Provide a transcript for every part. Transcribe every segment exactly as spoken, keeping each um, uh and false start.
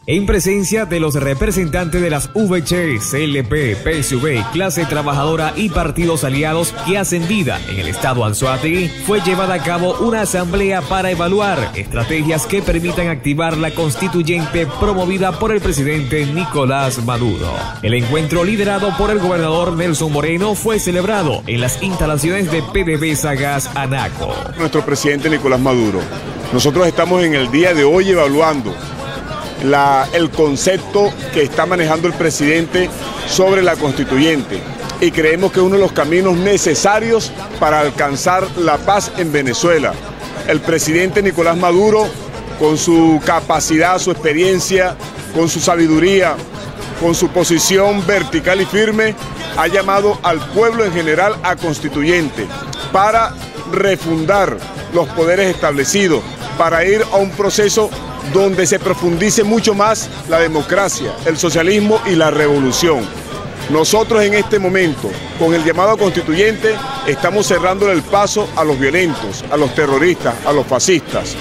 En presencia de los representantes de las V H, C L P, P S V, clase trabajadora y partidos aliados que hacen vida en el estado Anzoátegui, fue llevada a cabo una asamblea para evaluar estrategias que permitan activar la constituyente promovida por el presidente Nicolás Maduro. El encuentro, liderado por el gobernador Nelson Moreno, fue celebrado en las instalaciones de P D V S A Gas Anaco. Nuestro presidente Nicolás Maduro, nosotros estamos en el día de hoy evaluando La, el concepto que está manejando el presidente sobre la constituyente y creemos que es uno de los caminos necesarios para alcanzar la paz en Venezuela. El presidente Nicolás Maduro, con su capacidad, su experiencia, con su sabiduría, con su posición vertical y firme, ha llamado al pueblo en general a constituyente para refundar los poderes establecidos, para ir a un proceso donde se profundice mucho más la democracia, el socialismo y la revolución. Nosotros en este momento, con el llamado constituyente, estamos cerrando el paso a los violentos, a los terroristas, a los fascistas.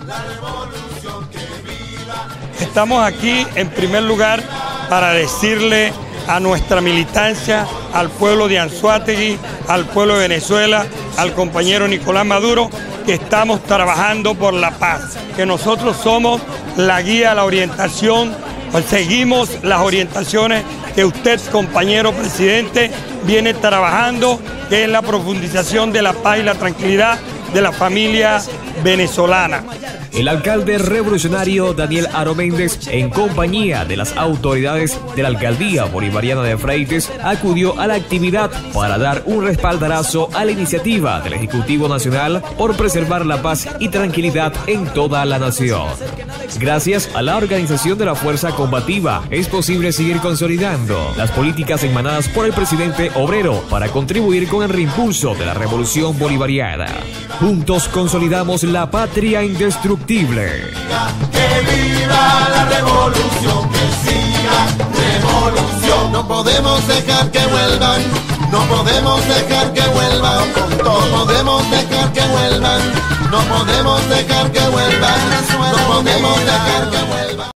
Estamos aquí en primer lugar para decirle a nuestra militancia, al pueblo de Anzoátegui, al pueblo de Venezuela, al compañero Nicolás Maduro, que estamos trabajando por la paz, que nosotros somos la guía, la orientación, seguimos las orientaciones que usted, compañero presidente, viene trabajando, que es la profundización de la paz y la tranquilidad de la familia venezolana. El alcalde revolucionario Daniel Aro Méndez, en compañía de las autoridades de la Alcaldía Bolivariana de Freites, acudió a la actividad para dar un respaldarazo a la iniciativa del Ejecutivo Nacional por preservar la paz y tranquilidad en toda la nación. Gracias a la organización de la fuerza combativa, es posible seguir consolidando las políticas emanadas por el presidente obrero para contribuir con el reimpulso de la revolución bolivariana. Juntos consolidamos la patria indestructible. Que viva la revolución, que siga revolución. No podemos dejar que vuelvan, no podemos dejar que vuelvan, no podemos dejar que vuelvan, no podemos dejar que vuelvan, no podemos dejar que vuelvan.